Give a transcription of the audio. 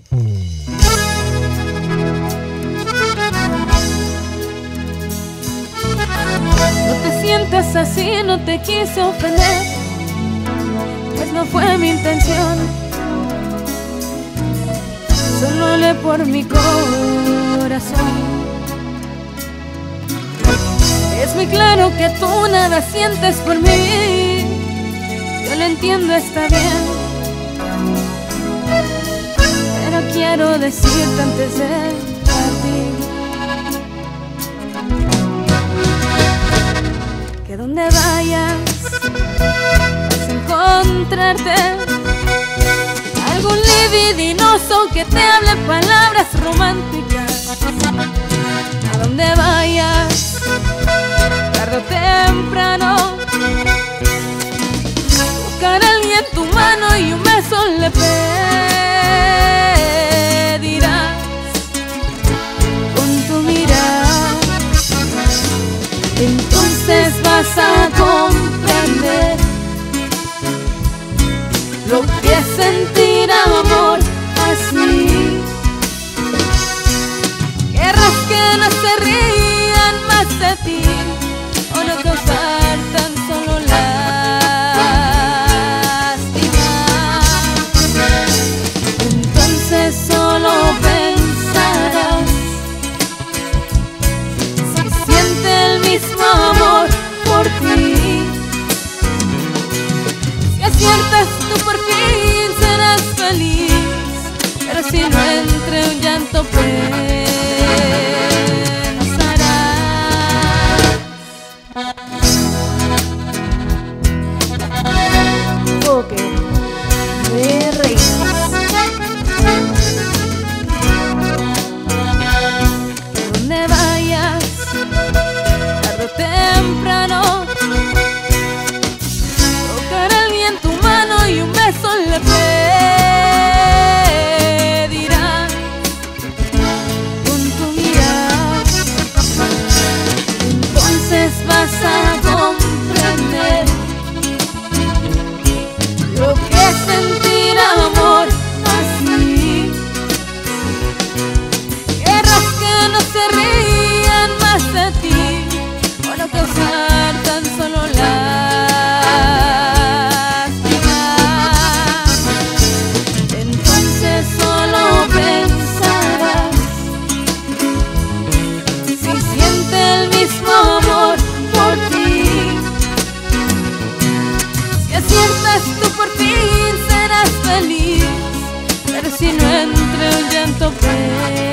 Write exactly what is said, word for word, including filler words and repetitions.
No te sientas así, no te quise ofender, pues no fue mi intención. Solo hablé por mi corazón. Es muy claro que tú nada sientes por mí, yo lo entiendo, está bien, pero quiero decirte antes de partir que donde vayas vas a encontrarte algún libidinoso que te hable palabras románticas. A donde vayas, tarde o temprano, buscar a alguien tu mano y un beso le pedirás. Con tu mirada, entonces vas a comprender lo que es sentir amor así. Guerras que no se rían más de ti, o no causar tan solo lástima. Entonces solo pensarás si siente el mismo amor por ti. Si aciertas tú por fin serás feliz, pero si no entre un llanto pensarás. Ok, de reinas. Donde vayas, tarde o temprano, tocar a alguien tu mano y un beso le pedirás. Con tu mirada, entonces vas a comprender lo que es sentir amor así. Guerras que no se rían más de ti, o no causar tan solo lástima. Entonces solo pensarás si siente el mismo amor por ti. Si aciertas tú por fin serás feliz, pero si no entre un llanto